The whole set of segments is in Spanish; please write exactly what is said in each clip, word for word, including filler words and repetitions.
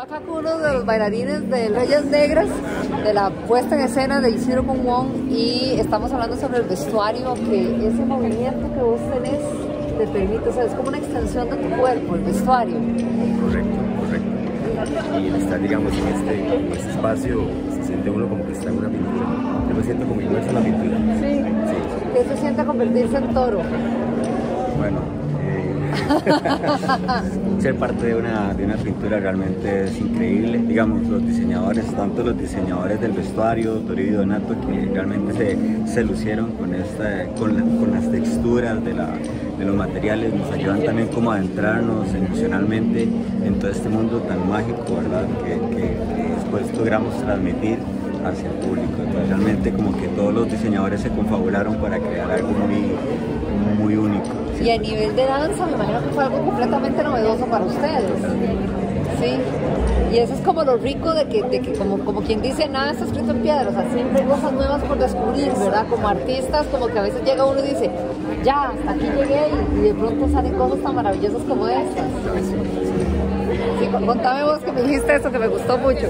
acá con uno de los bailarines de Reyes Negras, de la puesta en escena de Isidro Monwón, y estamos hablando sobre el vestuario, que ese movimiento que vos tenés te permite, o sea, es como una extensión de tu cuerpo, el vestuario. Correcto, correcto. Y el estar, digamos, en este, en este espacio, se siente uno como que está en una pintura. Yo me siento como inmerso en la pintura. Sí. Sí. ¿Qué se siente convertirse en toro? Bueno, eh, ser parte de una, de una pintura realmente es increíble. Digamos, los diseñadores, tanto los diseñadores del vestuario, Toribio y Donato, que realmente se, se lucieron con, esta, con, la, con las texturas de, la, de los materiales, nos ayudan también como a adentrarnos emocionalmente en todo este mundo tan mágico, ¿verdad? Que, que, que después logramos transmitir hacia el público. Entonces, realmente como que todos los diseñadores se confabularon para crear algo muy, muy único. Y a nivel de danza, me imagino que fue algo completamente novedoso para ustedes. Sí. Y eso es como lo rico de que, de que como, como quien dice, nada está escrito en piedra. O sea, siempre hay cosas nuevas por descubrir, ¿verdad? Como artistas, como que a veces llega uno y dice, ya, hasta aquí llegué, y de pronto salen cosas tan maravillosas como estas. Sí, contame vos que me dijiste eso, que me gustó mucho.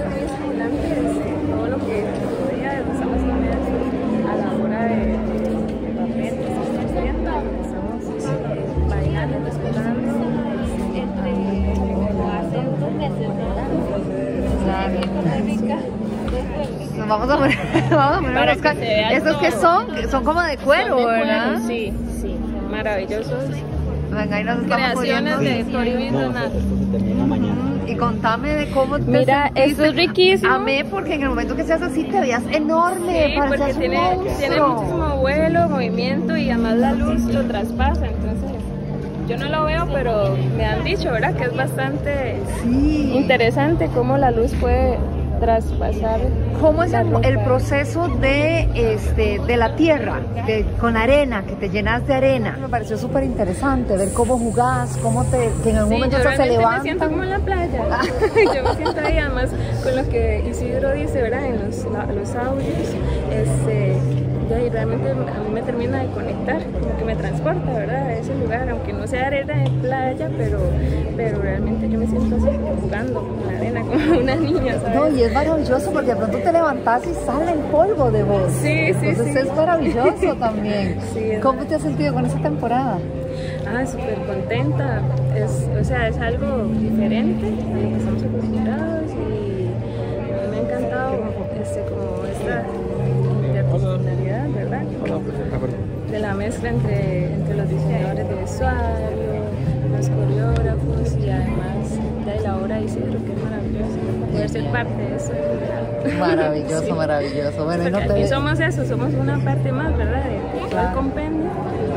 Nos vamos a poner, vamos a poner los ca- estos que son, son como de cuero, son de ¿verdad? Cuero, sí, sí, maravillosos. Venga, ahí nos estamos creaciones de Toribio y Donato. Y contame de cómo te Mira, esto es riquísimo. Amé, porque en el momento que seas así te veías enorme. Sí, porque tiene, tiene muchísimo vuelo, movimiento, y además la luz lo traspasa. Entonces, yo no lo veo, pero me han dicho, ¿verdad? Que es bastante sí. interesante cómo la luz puede traspasar. ¿Cómo es el, el proceso de, este, de la tierra, de, con arena, que te llenas de arena? Me pareció súper interesante ver cómo jugás, cómo te, que en algún sí, momento yo se levantan. me siento como en la playa. Yo me siento ahí, además, con lo que Isidro dice, ¿verdad? En los, la, los audios, este, y realmente a mí me termina de conectar, como que me transporta, ¿verdad? A ese lugar, aunque no sea arena de playa, pero, pero realmente yo me siento así, jugando con la arena, como una niña, ¿sabes? No, y es maravilloso porque de pronto te levantás y sale el polvo de vos. Sí, sí, Entonces sí. es maravilloso también. Sí, ¿Cómo te has sentido con esa temporada? Ah, súper contenta. Es, o sea, es algo diferente a lo que estamos acostumbrados, y a mí me ha encantado este, como esta interdisciplinaridad, ¿verdad? De la mezcla entre, entre los diseñadores de vestuario, los coreógrafos, y además de la obra de Isidro, que es maravilloso poder ser parte de eso. Maravilloso, sí. maravilloso. Bueno, y no te... te... somos eso, somos una parte más, ¿verdad? De todo claro. el compendio.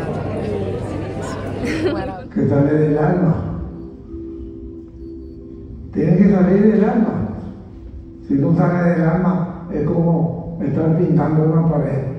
Claro. Que sale del alma. Tiene que salir del alma. Si no sale del alma, es como estar pintando una pared.